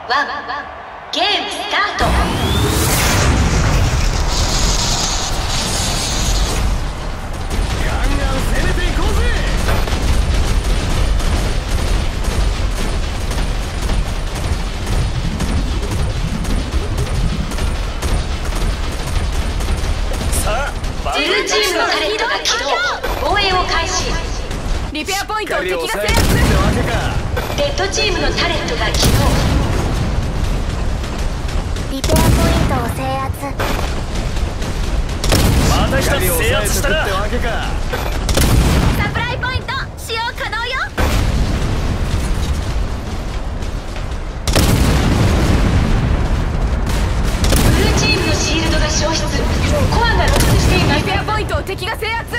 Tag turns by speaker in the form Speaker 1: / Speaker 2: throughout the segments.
Speaker 1: ワンゲームスタート。
Speaker 2: ガンガン攻めていこうぜ。さあ
Speaker 1: ブルーチームのタレントが起動。防衛を開始。
Speaker 3: リペアポイントを敵が制圧。
Speaker 2: ってわけか。
Speaker 1: レッドチームのタレントが起動。
Speaker 4: リペアポイントを制圧。
Speaker 2: また一つ制圧したなってわけか。
Speaker 4: サプライポイント使用可能よ。
Speaker 1: ブルーチームのシールドが消失。コアが露出しています。
Speaker 3: リペアポイントを敵が制圧。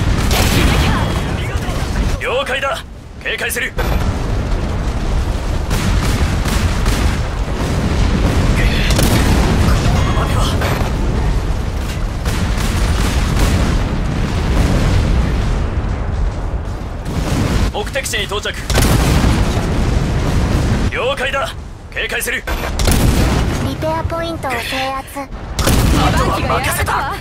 Speaker 2: 了解だ。警戒する。目的地に到着。了解だ。警戒する。
Speaker 4: リペアポイントを制圧。
Speaker 3: 2番機がやられたわ。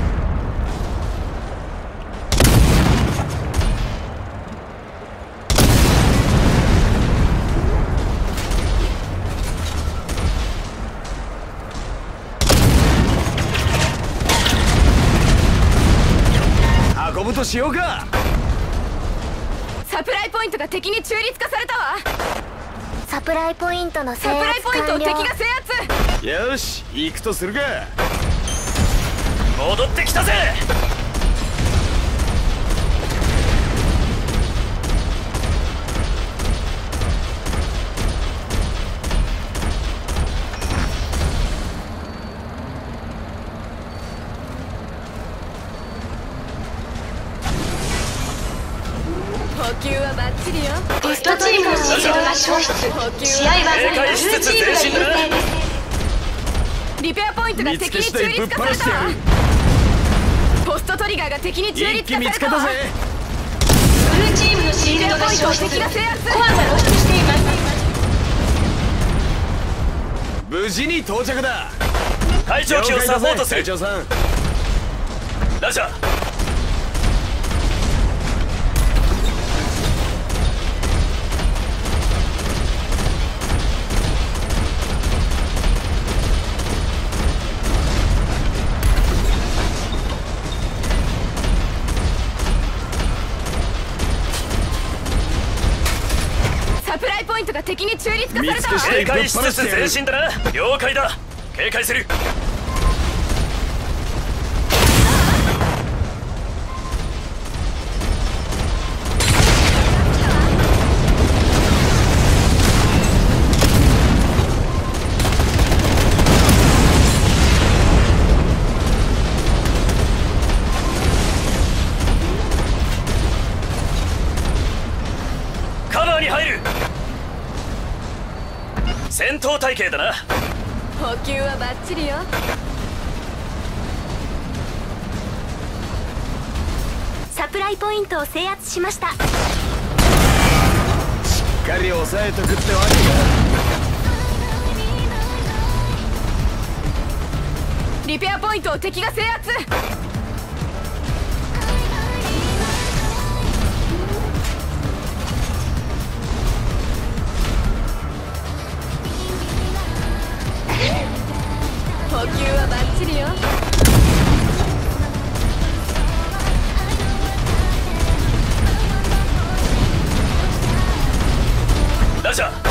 Speaker 2: 運ぶとしようか。
Speaker 3: サプライポイントが敵に中立化されたわ。
Speaker 4: サプライポイントの制
Speaker 3: サプライ
Speaker 4: 圧
Speaker 3: ポイントを
Speaker 4: 完了。
Speaker 3: 敵が制圧。
Speaker 2: よし、行くとするか。戻ってきたぜ。
Speaker 3: 補給はバッチリよ。
Speaker 1: レッドチームのシールドが消失。試合はブルーチームが優勢です。
Speaker 3: リペアポイントが敵に中立化されたわ。ポストトリガーが敵に中
Speaker 2: 一気
Speaker 3: 立化されたわ。
Speaker 2: 見つけたぜ。
Speaker 1: ブルーチームのシールドが消失。コアが露出しています。
Speaker 2: 無事に到着だ。
Speaker 5: 隊長機をサポートする。
Speaker 2: 隊長さん。
Speaker 5: ラジャー。
Speaker 3: サプライポイントが敵に中立化
Speaker 2: 見
Speaker 3: されたわ。
Speaker 2: 尽くして
Speaker 5: 警戒しつつ前進だな。了解だ。警戒する。カバーに入る。戦闘隊形だな。
Speaker 3: 補給はバッチリよ。
Speaker 4: サプライポイントを制圧しました。
Speaker 2: しっかり押さえとくってわけか。
Speaker 3: リペアポイントを敵が制圧。補給はバッチリよ。
Speaker 5: ラジャー。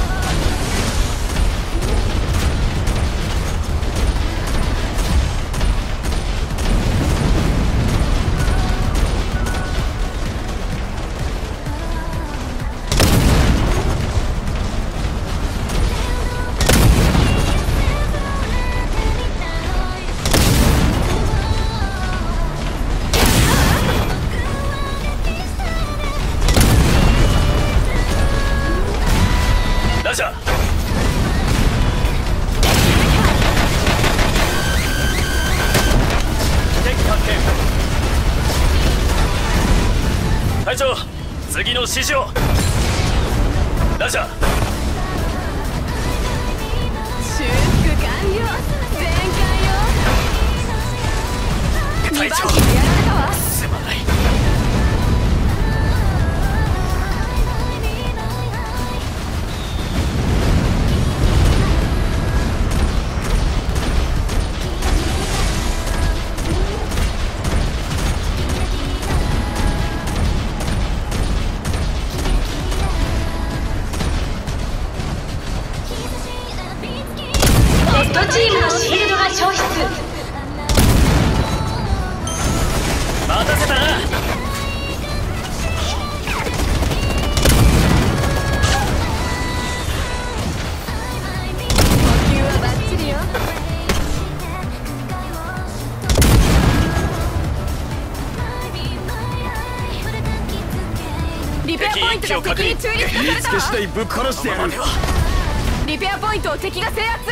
Speaker 5: ラジャー。敵発見。隊長、次の指示を。ラジャー。
Speaker 1: ッドチームのシールドが消失。
Speaker 5: 待たせたな。
Speaker 3: 補給はバッチリよ。リペアポイントが敵に中立化されたわ。
Speaker 2: 次第ぶっ殺してやる。
Speaker 3: リペアポイントを敵が制圧。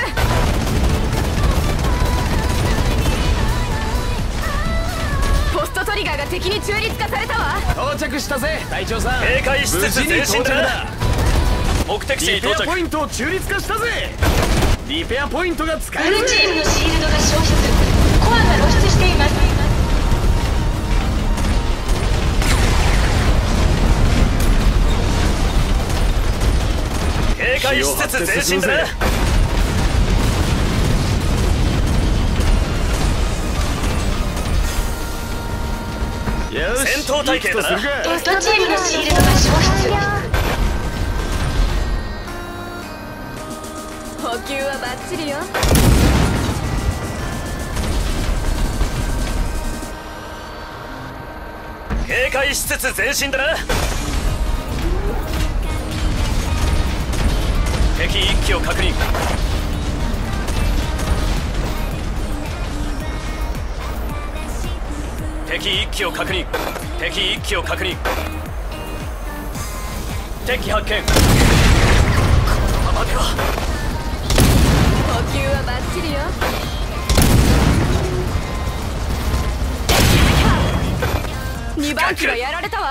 Speaker 3: ポストトリガーが敵に中立化されたわ。
Speaker 2: 到着したぜ隊長さん。
Speaker 5: 警戒しつつ前進だ。目的地に
Speaker 2: リペ
Speaker 5: 到着。
Speaker 2: アポイントを中立化したぜ。リペアポイントが使
Speaker 1: ブ
Speaker 2: える。
Speaker 1: ルーチームのシールドが消失。コアが露出しています。
Speaker 5: 警戒しつつ前進だな。
Speaker 2: よし
Speaker 5: 戦闘態勢だな。
Speaker 2: 行くとするか。
Speaker 1: レッドチームのシールドが消失。
Speaker 3: 補給はバッチリよ。
Speaker 5: 警戒しつつ前進だな。敵1機を確認。敵1機を確認。敵1機を確認。敵発見。このままでは。
Speaker 3: 補給はバッチリよ。2番機がやられたわ。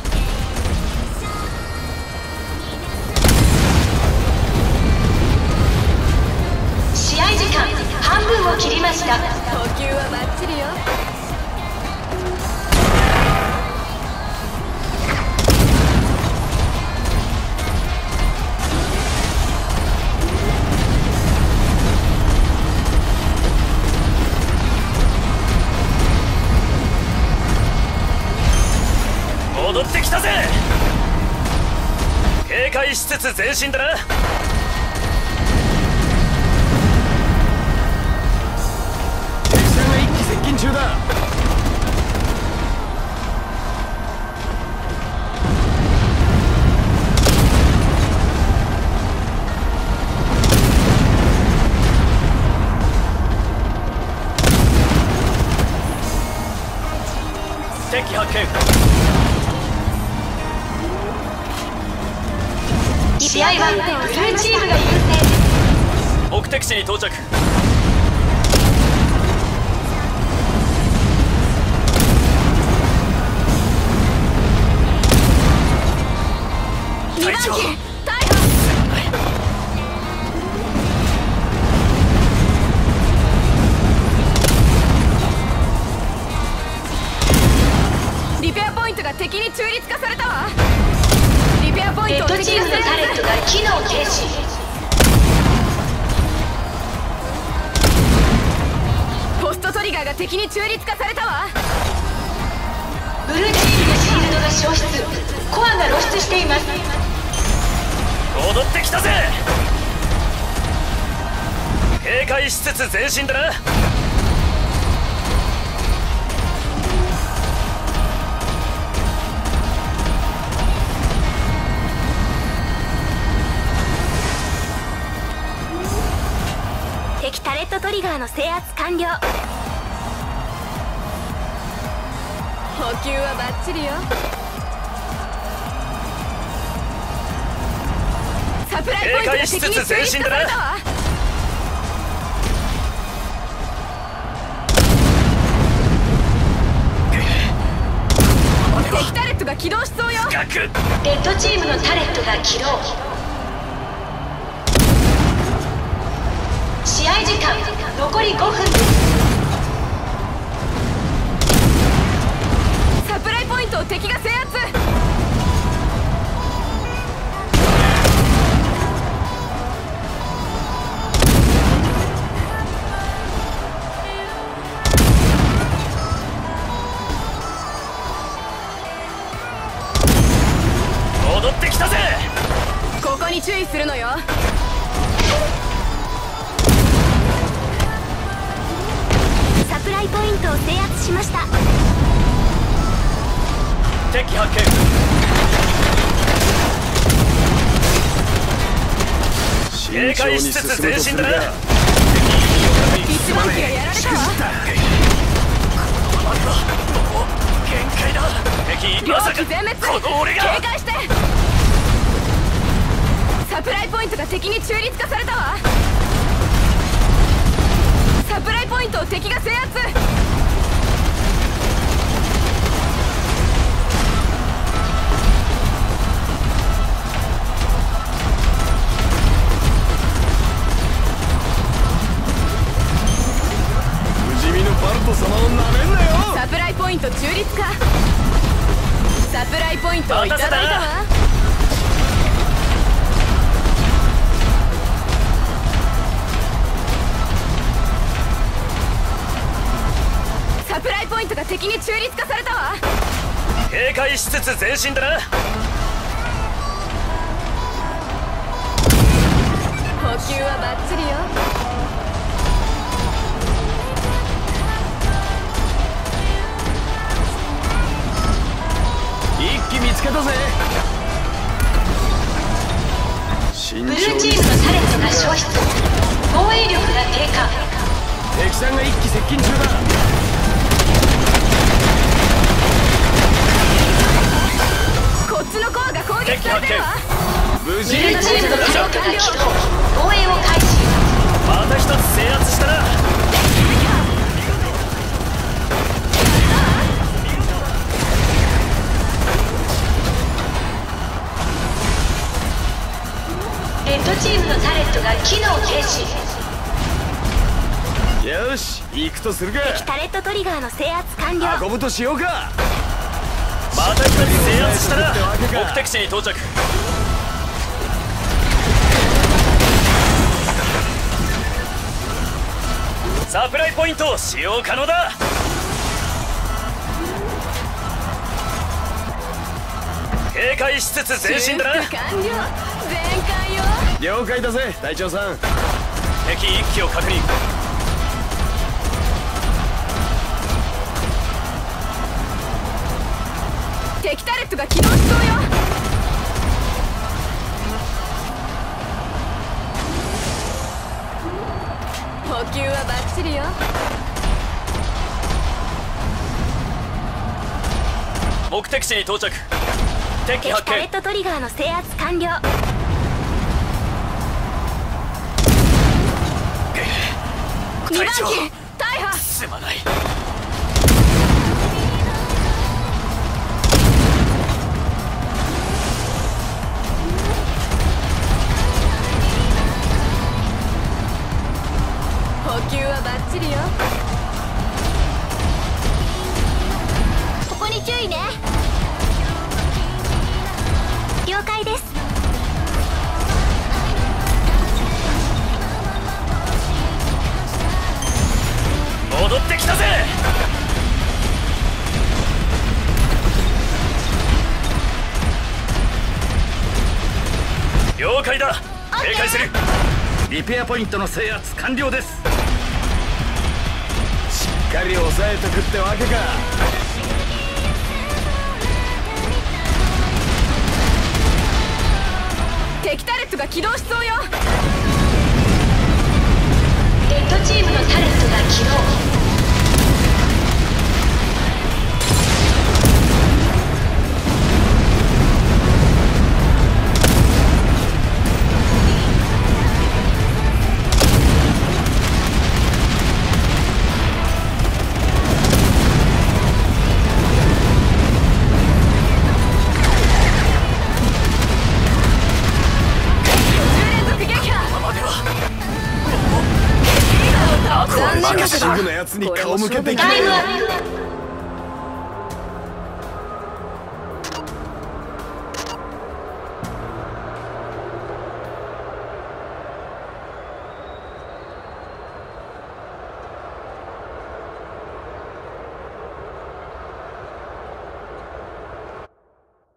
Speaker 1: 試合時間半分を切りました。
Speaker 3: 補給はバッチリよ。
Speaker 5: 戻ってきたぜ。警戒しつつ前進だな。
Speaker 2: 敵船が一機接近中だ。
Speaker 5: 敵発見。
Speaker 1: 試合はブルーチームが優勢。
Speaker 5: 目的地に到着。
Speaker 3: 2番機
Speaker 5: 隊長
Speaker 3: 逮捕。リペアポイントが敵に中立化されたわ。リペアポイン
Speaker 1: レッド
Speaker 3: トを敵
Speaker 1: チームのタレットが機能停止。
Speaker 3: ポストトリガーが敵に中立化されたわ。
Speaker 1: ブルーチームのシールドが消失。コアが露出しています。
Speaker 5: 戻ってきたぜ。警戒しつつ前進だな。
Speaker 4: 敵タレットトリガーの制圧完了。
Speaker 3: 補給はバッチリよ。サプライポイントが敵に中立化されたわ。敵タレットが起動しそうよ。
Speaker 5: ガク。
Speaker 1: レッドチームのタレットが起動。試合時間残り5分です。
Speaker 3: サプライポイントを敵が制圧。
Speaker 5: 戻ってきたぜ。
Speaker 3: ここに注意するのよ。
Speaker 4: プライポイントを制圧しました。
Speaker 5: 敵発見。警戒しつつ前進だな。
Speaker 3: 一番機がやられたわ。
Speaker 5: 限界だ。敵
Speaker 3: 両
Speaker 5: まさか
Speaker 3: 機全滅。
Speaker 5: この俺が
Speaker 3: 警戒して。サプライポイントが敵に中立化されたわ。サプライポイントを敵が制圧。
Speaker 2: 不死身のバルト様をなめんなよ。
Speaker 3: サプライポイント中立化。サプライポイントをいただいたわ。サプライポイントが敵に中立化されたわ。
Speaker 5: 警戒しつつ前進だな。
Speaker 3: 補給はバッチリよ。
Speaker 2: 一機見つけたぜ。慎
Speaker 1: ブル
Speaker 2: 重に
Speaker 1: ーチームのタレントが消失。防衛力が低下。
Speaker 2: 敵さんが一機接近中だ。
Speaker 3: こっちのコアが攻撃されてるわ。
Speaker 2: 無事
Speaker 1: ブルーチームのタレントが起動。防衛を開始。
Speaker 5: また一つ制圧したな。
Speaker 1: レッドチームのタレントが機能停止。
Speaker 2: よし行くとするか。
Speaker 4: タレットトリガーの制圧完了。
Speaker 2: 運ぶとしようか。
Speaker 5: また一つ制圧したな。目的地に到着。サプライポイント使用可能だ。警戒しつつ前進だな。
Speaker 3: 修復完了。全開よ。
Speaker 2: 了解だぜ隊長さん。
Speaker 5: 敵1機を確認。
Speaker 3: 敵タレットが起動しそうよ。補給はバッチリよ。
Speaker 5: 目的地に到着。敵発見。
Speaker 4: タレットトリガーの制圧完了。
Speaker 3: 2番
Speaker 5: 隊長
Speaker 3: 機大破。
Speaker 5: すまない。
Speaker 3: 補給はバッチリよ。
Speaker 4: ここに注意ね。了解です。
Speaker 5: 戻ってきたぜ。了解だ。警戒する。リペアポイントの制圧完了です。
Speaker 2: しっかり抑えとくってわけか。
Speaker 3: 敵タレットが起動しそうよ。
Speaker 1: レッドチームのタレントが起動。
Speaker 2: マキシングのやつに顔向けてきて。
Speaker 1: タイムアップ。